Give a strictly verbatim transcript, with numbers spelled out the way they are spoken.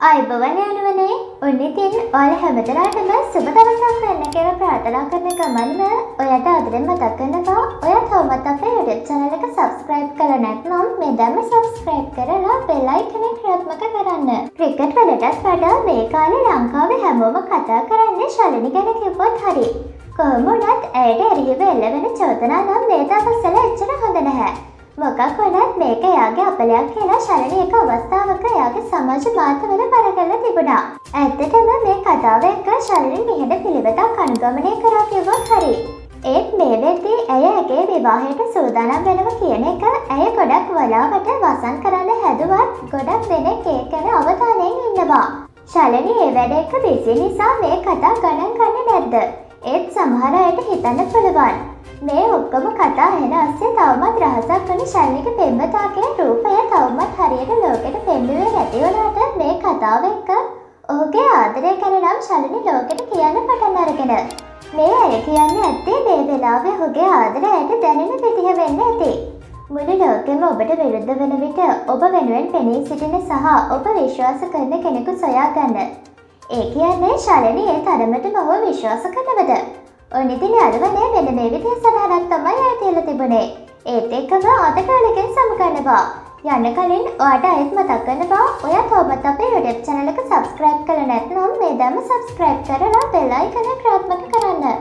අයිබෝවන් යාළුවනේ ඔන්න ඉතින් ඔයාලා හැමදෙනාටම සුබ දවසක් වෙන්න කියලා ප්‍රාර්ථනා කරන ගමන්ම ඔයාට ආදරෙන් මතක් කරනවා ඔයා තවමත් අපේ YouTube channel එක subscribe කරලා නැත්නම් මේ දැන්ම subscribe කරලා bell icon එක ක්‍රියාත්මක කරන්න. ක්‍රිකට් වලටත් වඩා මේ කාලේ ලංකාවේ හැමෝම කතා කරන්නේ ශලනි ගැන කිව්වොත් හරි. කොහොම වුණත් ඇයට එරෙහිව එළවෙන චෝදනා නම් මේ දවස්වල එච්චර හොඳ නැහැ. මොකක් වුණත් මේක එයාගේ අපලයක් කියලා ශලනි එක අවස්ථාවක එයාගේ සමාජ මාධ්‍යවල පළ කරලා තිබුණා. ඇත්තටම මේ කතාව එක්ක ශලනි නිහඬ පිළිවෙතක් අනුගමනය කරා කිව්වොත් හරි. ඒත් මේ වෙද්දී ඇය ඇගේ විවාහයට සූදානම් වෙනවා කියන එක ඇය ගොඩක් වලාවට වසන් කරන්න හැදුවත් ගොඩක් දෙනෙක් ඒක ගැන අවධානයෙන් ඉන්නවා. ශලනි ඒ වැඩ එක බිසි නිසා මේ කතා ගණන් ගන්නේ නැද්ද? ඒත් සමහර අයට හිතන්න පුළුවන් මේ ඔක්කොම කතා ඇහෙන අස්සේ තවමත් රහසක් වන ශලනිගේ පෙම්වතාගේ රූපය තවමත් හරියට ලෝකෙට පෙන්වුවේ නැති වුණාට මේ කතාව එක්ක ඔහුගේ ආදරය ගැන නම් ශලනි ලෝකෙට කියන්න පටන් අරගෙන. මේ අය කියන්නේ ඇත්තේ මේ වෙලාවේ ඔහුගේ ආදරය ඇයට දැනෙන විදිහ වෙන්න ඇති. මුළු ලෝකෙම ඔබට විරුද්ධ වන විට ඔබ වෙනුවෙන් පෙනී සිටින සහ ඔබ විශ්වාස කරන කෙනෙකු සොයා ගන්න. ඒ කියන්නේ ශලනි ඒ තරමටම ඔහු විශ්වාස කරනවද? ඔන්න ඉතින් යාළුවනේ මෙන්න මේ විදිහේ සටහනක් තමයි ආයෙ තියලා තිබුණේ. ඒත් එක්කම අද කාලෙකින් සමගන්නවා. යන්න කලින් ඔයාට ආයෙත් මතක් කරනවා ඔයා තවමත් අපේ YouTube channel එක subscribe කරලා නැත්නම් මේ දැන්ම subscribe කරලා bell icon එක ක්‍රියාත්මක කරන්න.